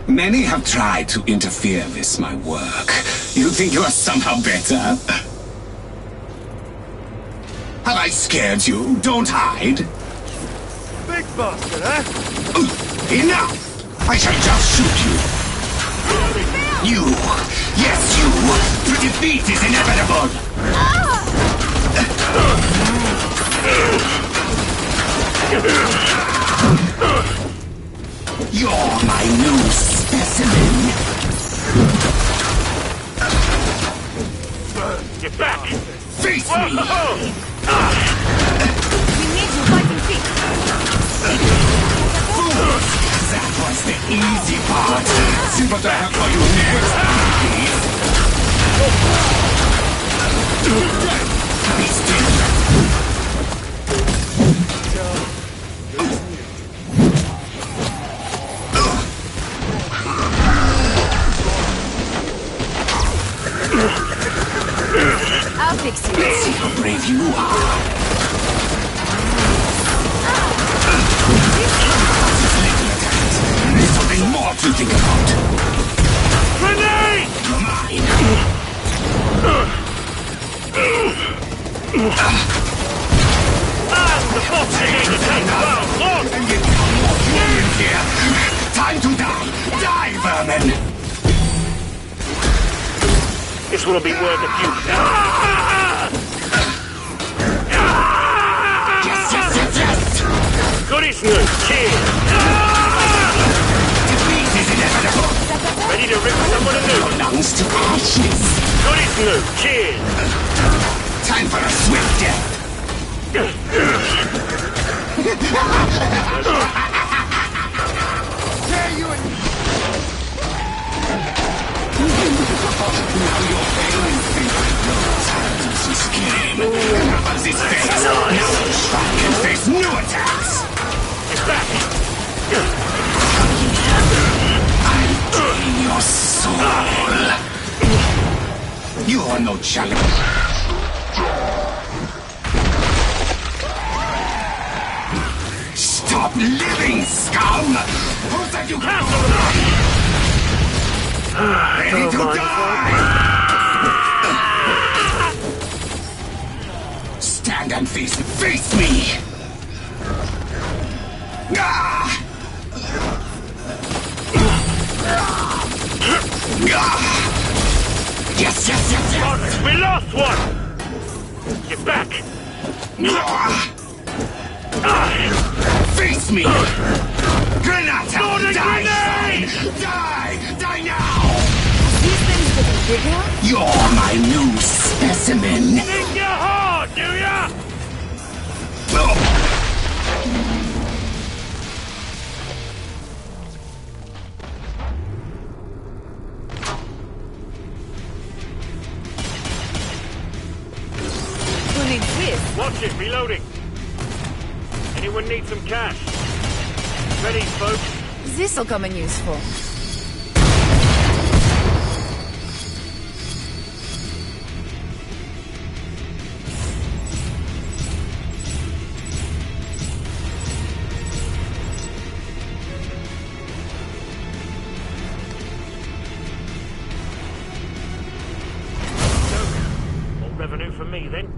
Many have tried to interfere with my work. You think you are somehow better? Have I scared you? Don't hide. Big bastard, eh? Enough! I shall just shoot you. You! Yes, you! Your defeat is inevitable! You're my new specimen! Get back! Face me! We need you fighting feet. Fools! That was the easy part! See what I have for you next, please! Be still! I'll fix you. Let's see how brave you are. There's something more to think about. Grenade! You're mine. The box is going to take well, look! And you got more humans here. Time to die. Die, vermin. This will be worth a few. Yes. Good as new, cheers! Defeat is inevitable. Ready to rip someone a new? Belongs to ashes. Good as new, cheers! Time for a swift death. Now your pain is scheme. Of this face. Now you can face new attacks. Get back! I'll drain your soul. You are no challenge. Stop living, scum! Who said you can't? Ready to die! Stand and face me! Ah! Yes! We lost one! Get back! Face me! Granata! Load a Die! grenade! Die now! These things getting bigger? You're my new specimen! Think you're hard, do ya? Who needs this? Watch it, reloading. Anyone need some cash? Ready, folks? This'll come in useful. More revenue for me, then.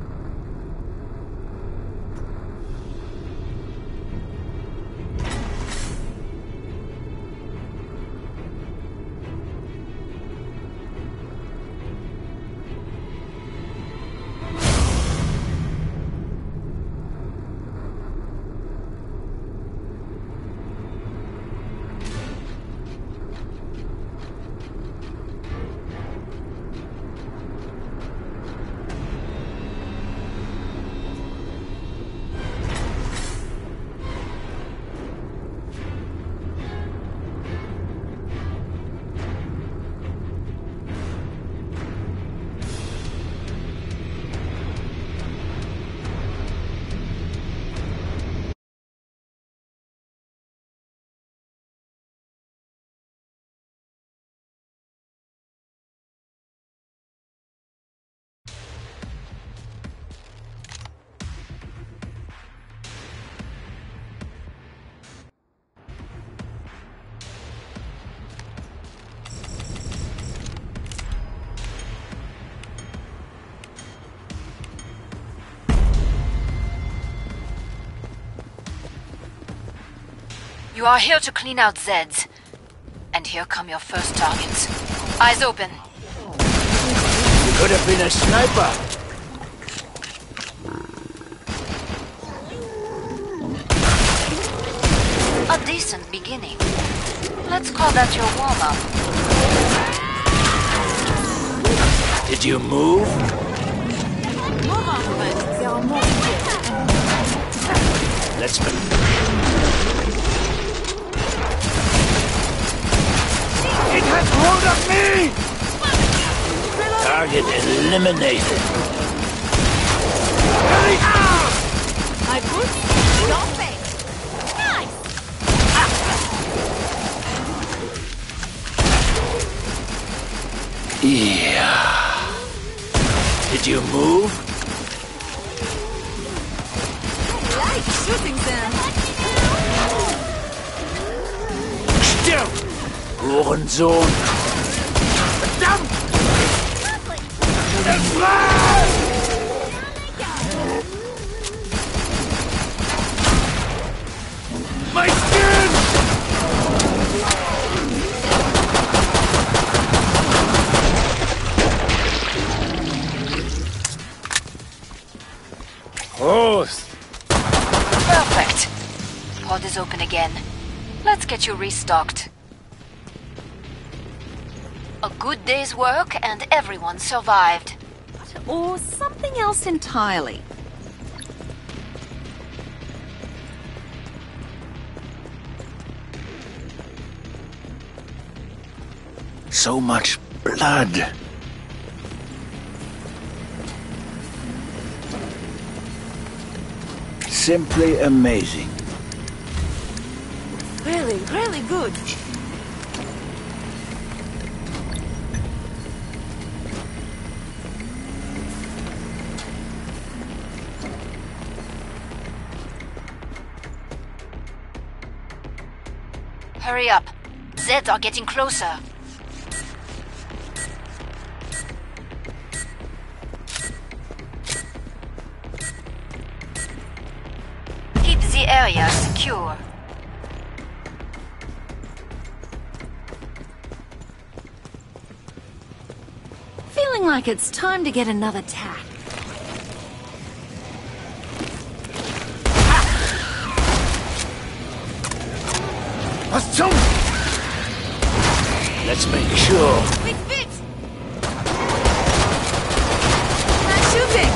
You are here to clean out Zeds. And here come your first targets. Eyes open. You could have been a sniper. A decent beginning. Let's call that your warm-up. Did you move? Move on, friends. There are more here. Let's move. It has hold of me! Target eliminated. My boots? Don't fake. Nice! Yeah. Did you move? I like shooting them. Still. Hurensohn. Verdammt! My skin! Prost. Perfect. Pod is open again. Let's get you restocked. A good day's work and everyone survived. Or something else entirely. So much blood. Simply amazing. Really, really good. Hurry up. Zeds are getting closer. Keep the area secure. Feeling like it's time to get another tack. Was zum... Let's make sure. Big fit! Nice shooting!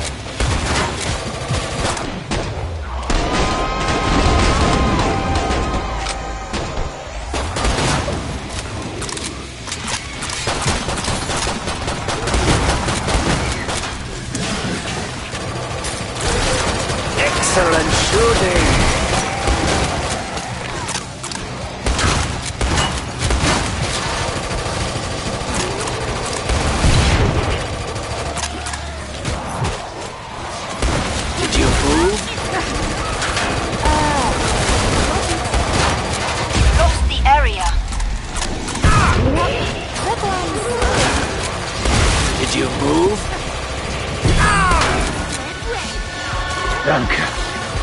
Excellent shooting. Did you move? Lost the area. Did you move? Danke.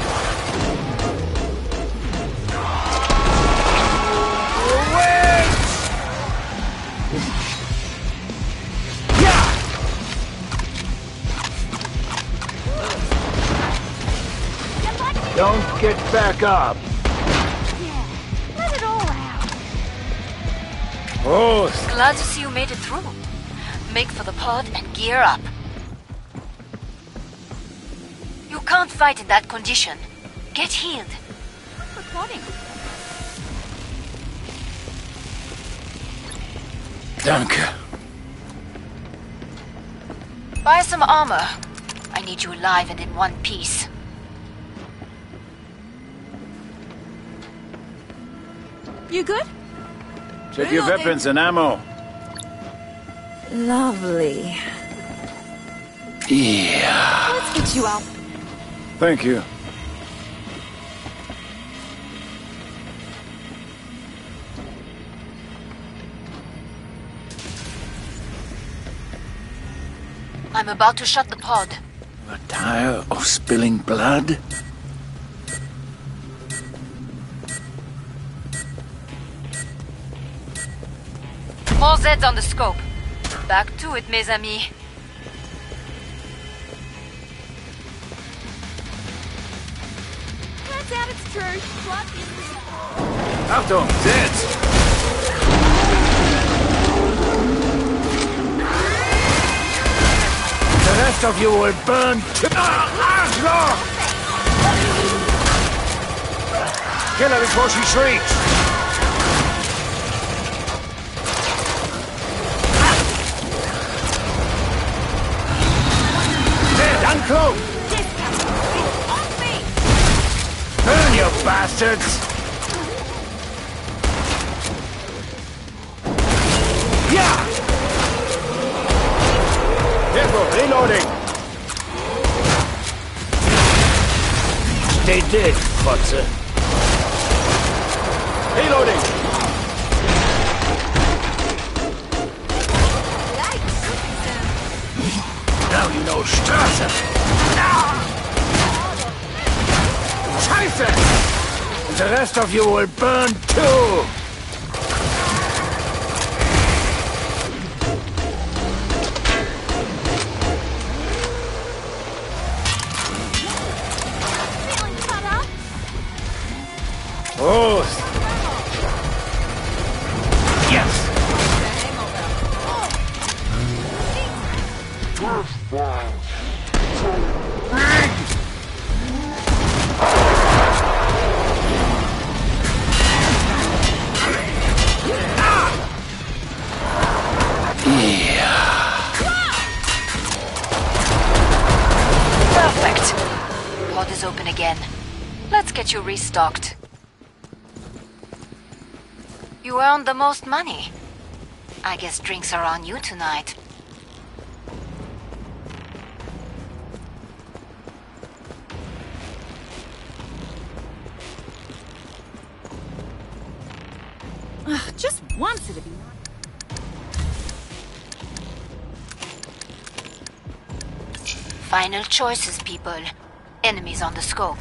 Don't get back up. Let it all out. Prost. Glad to see you made it through. Make for the pod and gear up. You can't fight in that condition. Get healed. Recording. Danke. Buy some armor. I need you alive and in one piece. You good? Check your weapons and ammo. Lovely. Yeah. Let's get you out. Thank you. I'm about to shut the pod. A tire of spilling blood? More Zeds on the scope. Back to it, mes amis. Turns out it's true. Blood is Achtung, Zeds! The rest of you will burn to... Arschloch! Kill her before she shrieks! Zed, uncloak! on me! Burn, you bastards! Yeah! Careful, reloading! Stay dead, Fotze. Reloading! Now you know Straße! Scheiße! The rest of you will burn too! Feeling cut up? Oh! Yes! Perfect. Pod is open again. Let's get you restocked. You earned the most money. I guess drinks are on you tonight. Just once it'd be nice. Final choices, people. Enemies on the scope.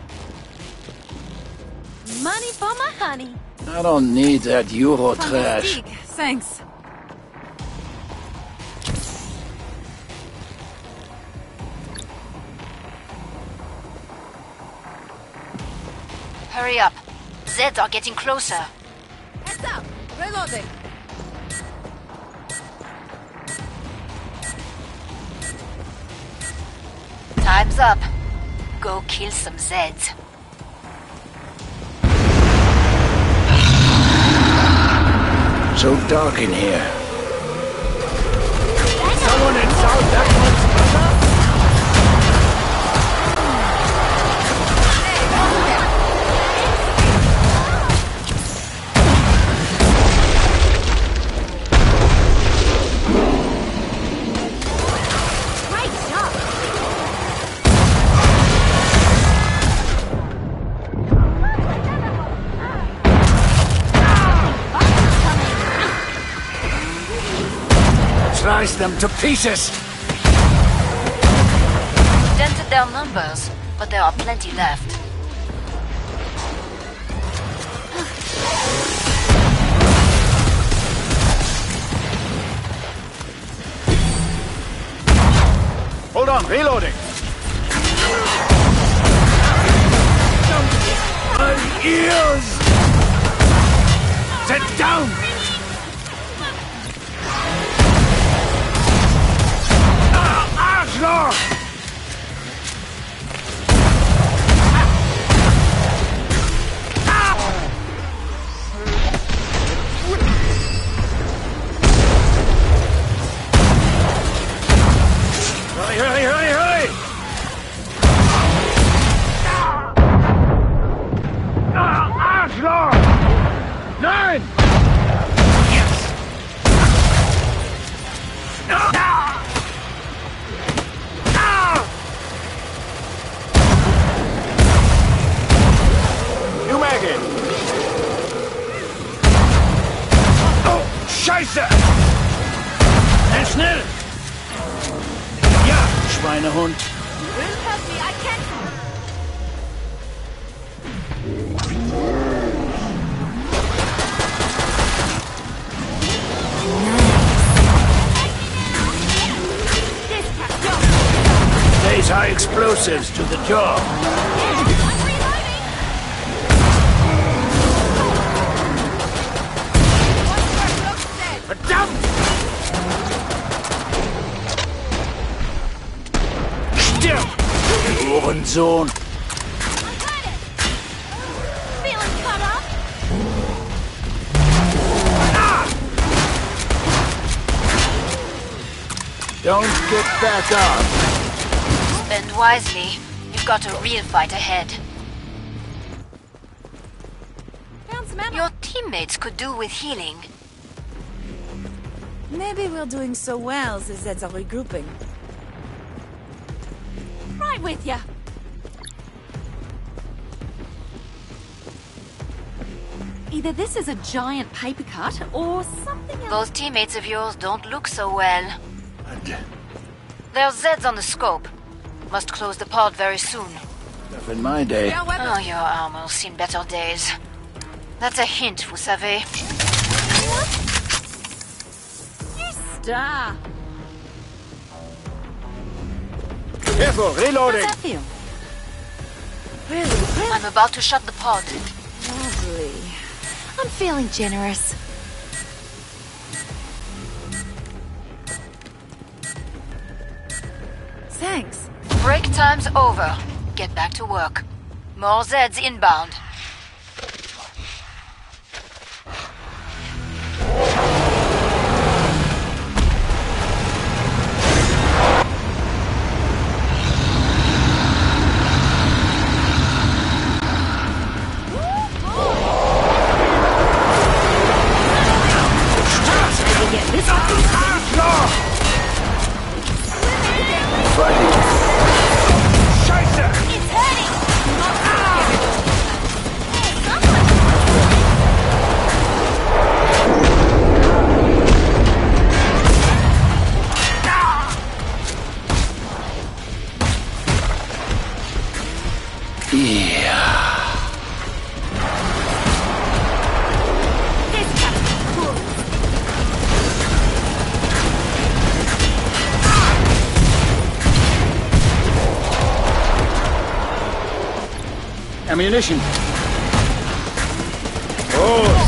Money for my honey. I don't need that Euro trash. Fantastique. Thanks. Hurry up. Zeds are getting closer. Heads up! Reloading! Time's up. Go kill some Zeds. So dark in here. Someone inside that one's brother? Great job! Slice them to pieces! Dented their numbers, but there are plenty left. Hold on, reloading! My ears! Sit down! Arschloch! Hurry, hurry, hurry, hurry! Arschloch! Nein! Yes! New Maggie! Oh, Scheiße! Schnell! Ja, Schweinehund! Will help me, I can't... Apply explosives to the job. Verdammt! Stirb! Hurensohn! Feeling cut up? Don't get back up. Spend wisely. You've got a real fight ahead. Found some ammo. Your teammates could do with healing. Maybe we're doing so well, the Zeds are regrouping. Right with ya. Either this is a giant paper cut or something else. Those teammates of yours don't look so well. There's Zeds on the scope. Must close the pod very soon. Stuff in my day. Oh, your armor's seen better days. That's a hint, vous savez. Star. Careful, reloading! How's that feel? Really? I'm about to shut the pod. Lovely. I'm feeling generous. Thanks. Break time's over. Get back to work. More Zeds inbound. Ammunition. Oh.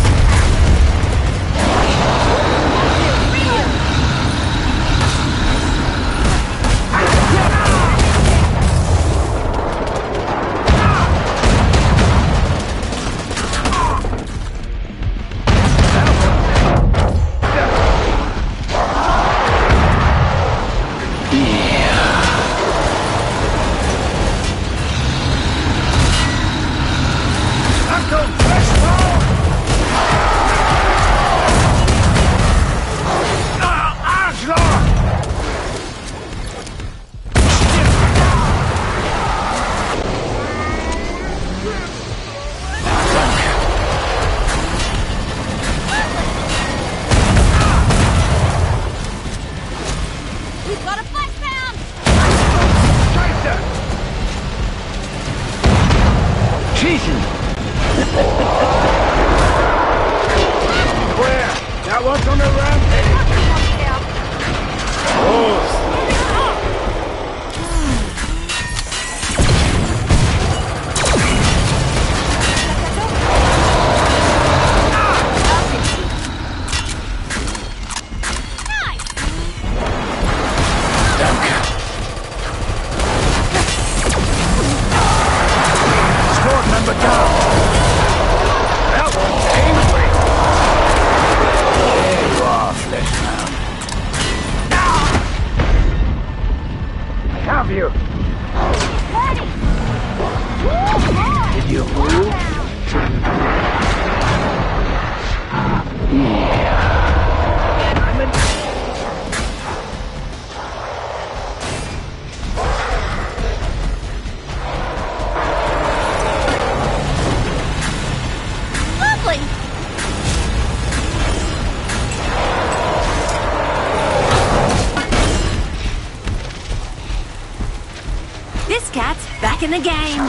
Back in the game.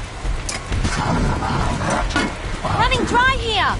Running dry here.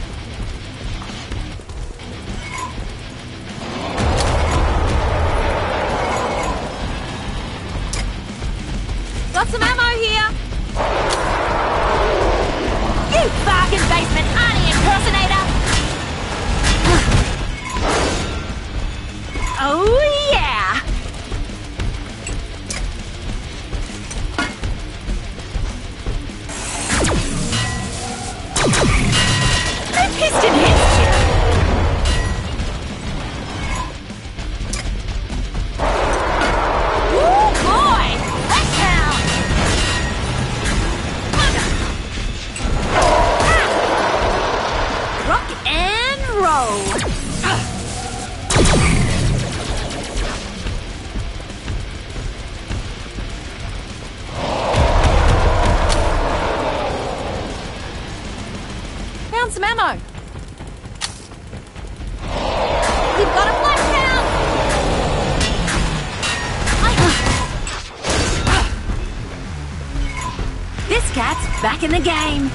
Back in the game.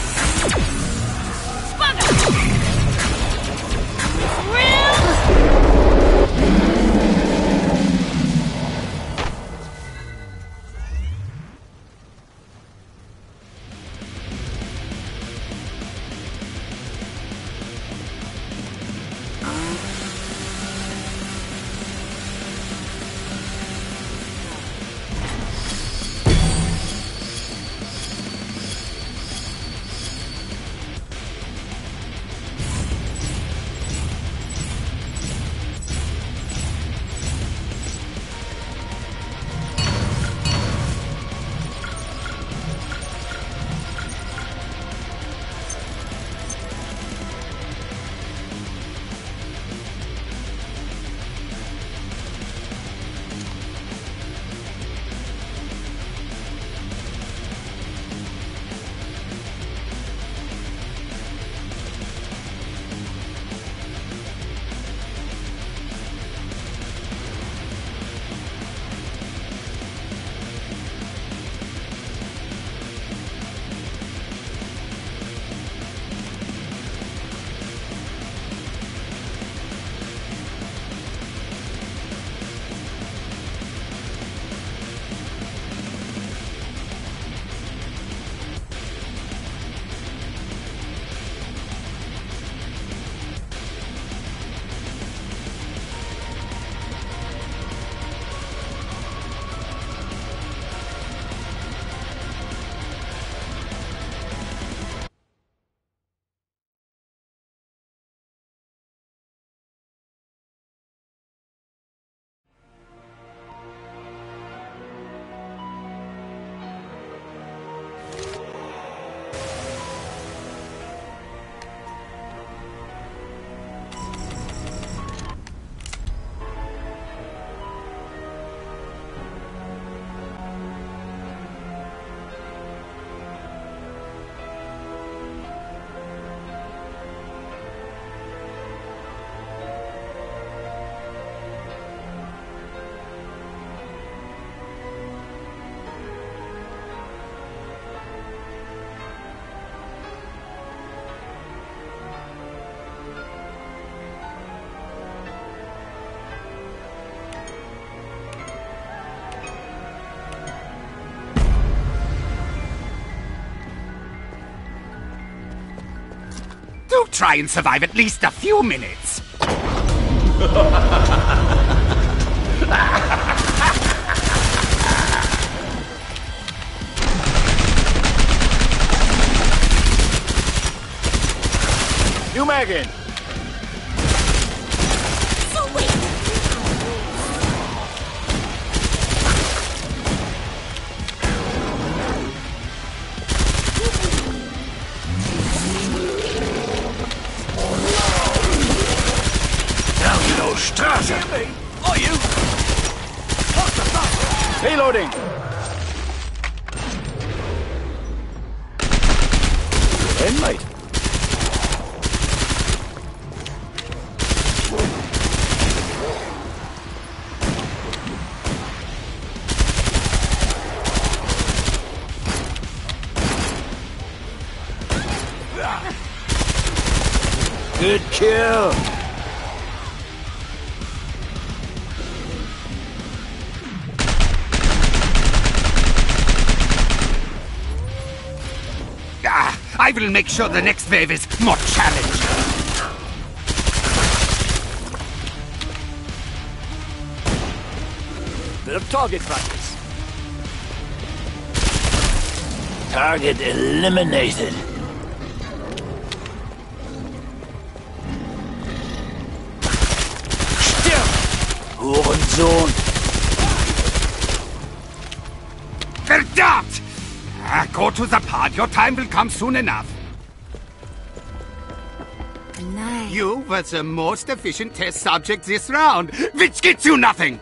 Do try and survive at least a few minutes. You Megan. Are you? Reloading. In, mate. Good kill. I will make sure the next wave is more challenging. Bit of target practice. Target eliminated. Hurensohn. Verdammt! Go to the pod. Your time will come soon enough. Nice. You were the most efficient test subject this round, which gets you nothing.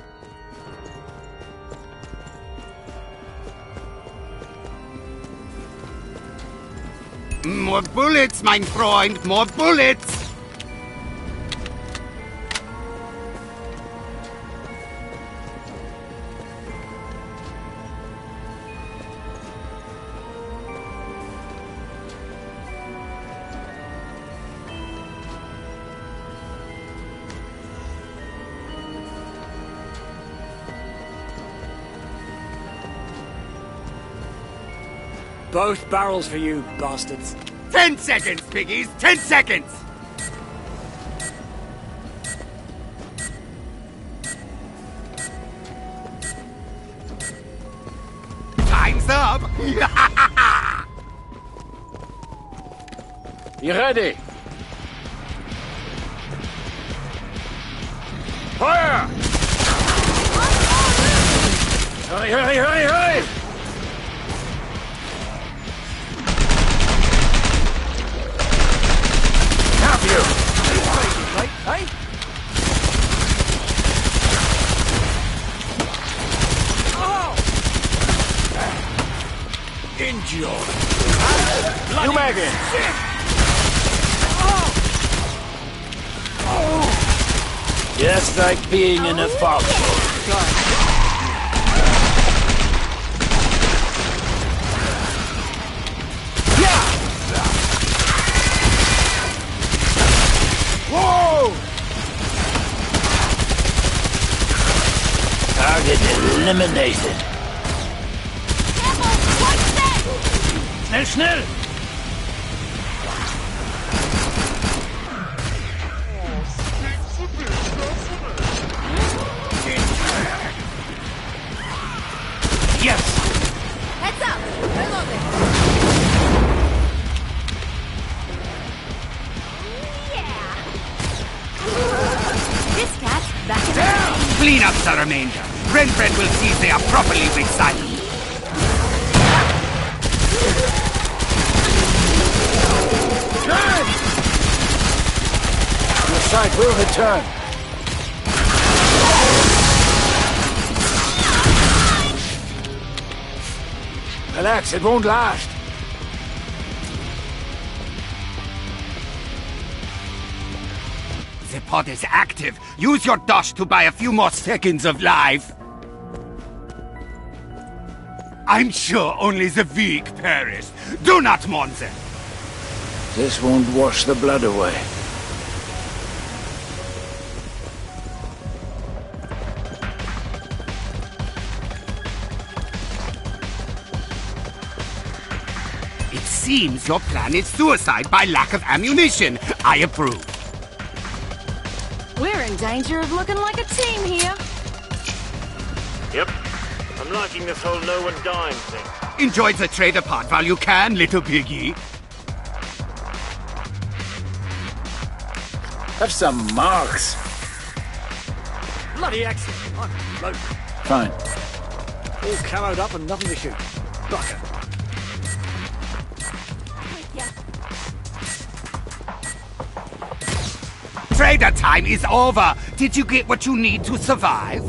More bullets, mein Freund, more bullets! Both barrels for you, bastards. 10 seconds, piggies! 10 seconds! Time's up! You ready? Fire! Hurry, hurry, hurry, hurry! Have you? Right, hey? Enjoy. You Megan. Just like being in a foxhole. Whoa! Target eliminated. Schnell, schnell! Yes! Heads up! Reloading! Yeah! This cat's back in Down! Clean up the remainder. Renfred will see they are properly recycled. Good! Your side will return. Relax, it won't last. The pod is active. Use your dash to buy a few more seconds of life. I'm sure only the weak perish. Do not mourn them. This won't wash the blood away. It seems your plan is suicide by lack of ammunition. I approve. We're in danger of looking like a team here. Yep. I'm liking this whole no one dying thing. Enjoy the trader part while you can, little piggy. Have some marks. Bloody excellent. I'm loaded. Fine. All caloed up and nothing to shoot. Bugger. Trader time is over. Did you get what you need to survive?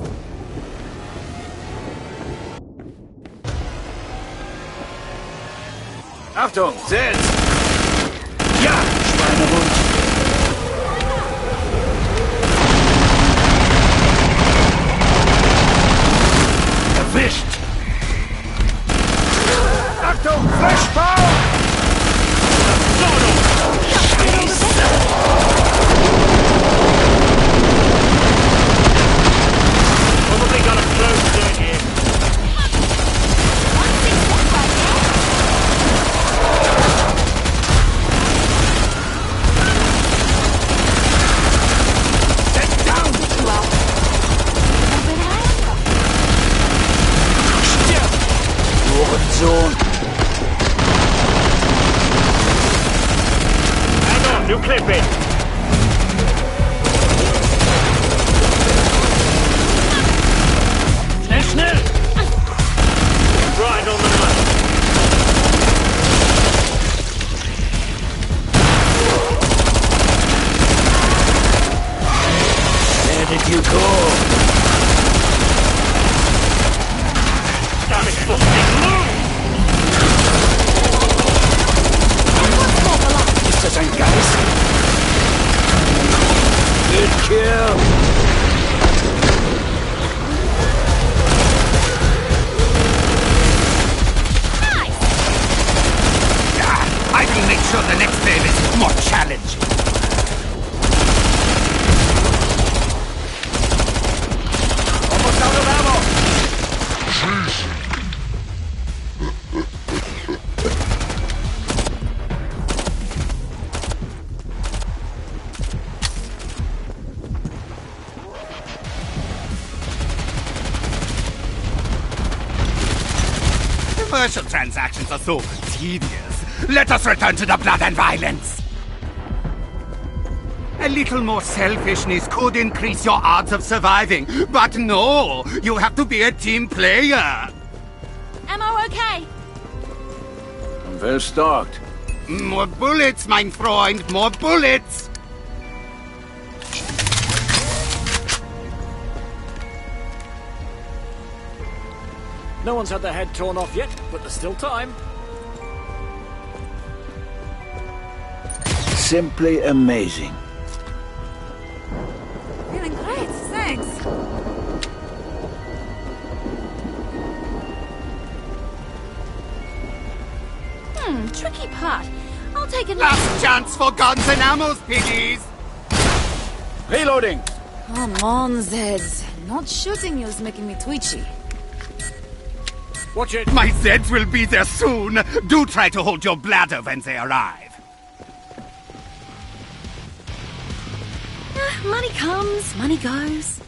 Achtung, setzt! Ja, Schweinehund! Erwischt! Achtung, Flashball! Probably got a close third here. Sohn. Hang on, new clip in. Schnell, schnell! Right on the money. Where did you go? Damn it, busting loose! Ist das ein Geist? Good kill! I will make sure the next wave is more challenging. Almost out of ammo! Commercial transactions are so tedious. Let us return to the blood and violence. A little more selfishness could increase your odds of surviving. But no, you have to be a team player. Ammo okay? I'm well stocked. More bullets, mein Freund, more bullets! No one's had their head torn off yet, but there's still time. Simply amazing. Feeling great, thanks. Tricky part. I'll take a look. Last chance for guns and ammo, piggies! Reloading! Come on, Zeds. Not shooting you is making me twitchy. Watch it. My Zeds will be there soon. Do try to hold your bladder when they arrive. Money comes, money goes.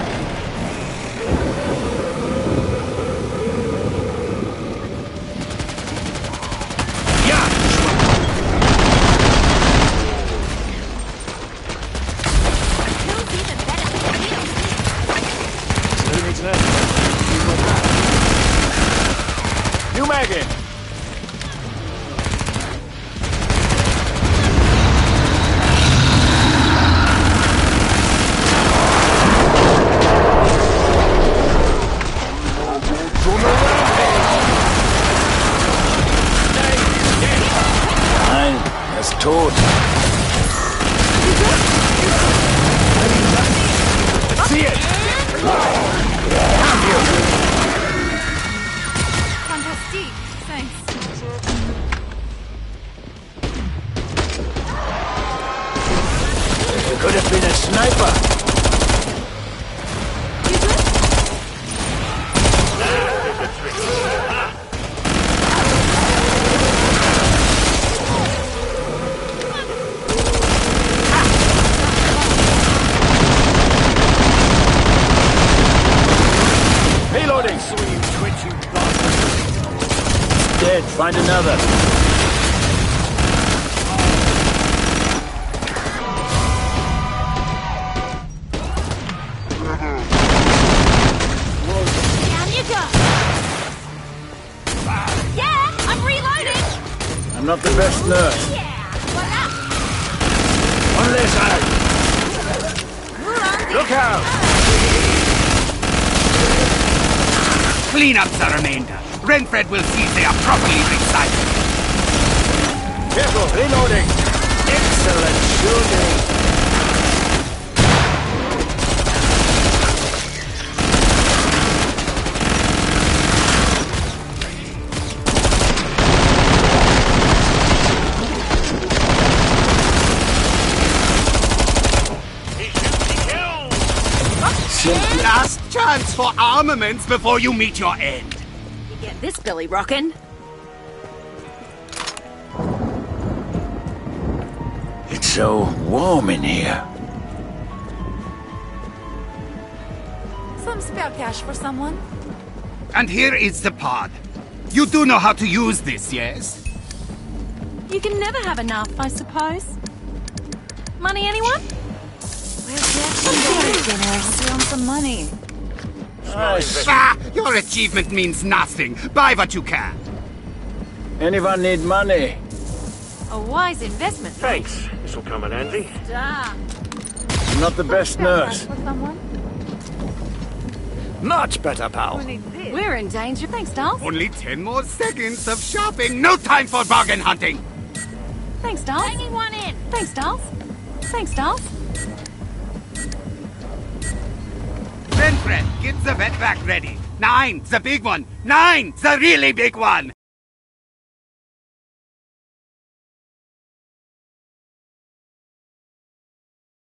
New mag in. Nein, er ist tot. See it! Fantastic, thanks. You could have been a sniper. Reloading. Dead. Find another. Down you go. Yeah, I'm reloading. I'm not the best nurse. Yeah, what up? One less eye. Look out! Clean up the remainder. Renfred will see they are properly recycled. Careful, reloading. Excellent shooting. Simply Last chance for armaments before you meet your end. You get this Billy rockin'. It's so warm in here. Some spare cash for someone? And here is the pod. You do know how to use this, yes? You can never have enough, I suppose. Money, anyone? Where's the action going, dinner? We want some money. Ah, your achievement means nothing. Buy what you can. Anyone need money? A wise investment. Thanks. This will come in handy. Ah, I'm not the best Spare nurse. cash for someone? Much better, pal. we're in danger. Thanks, Dolls. Only 10 more seconds of shopping. No time for bargain hunting. Thanks, Dolls. Anyone in? Thanks, Dolls. Thanks, Dolls. Renfred, get the wetback ready. 9, the big one. 9, the really big one.